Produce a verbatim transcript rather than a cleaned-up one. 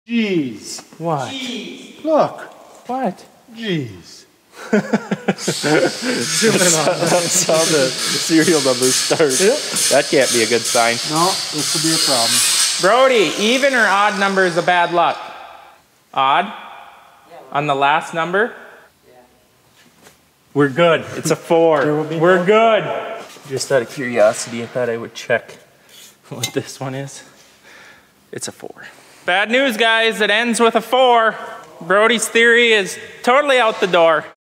Jeez. What? Jeez. Look. What? Jeez. That's how the serial numbers start. Yep. That can't be a good sign. No, this will be a problem. Brody, even or odd number is a bad luck? Odd? Yeah, on the last number? Yeah. We're good. It's a four. We're good. Just out of curiosity, I thought I would check what this one is. It's a four. Bad news, guys. It ends with a four. Brody's theory is totally out the door.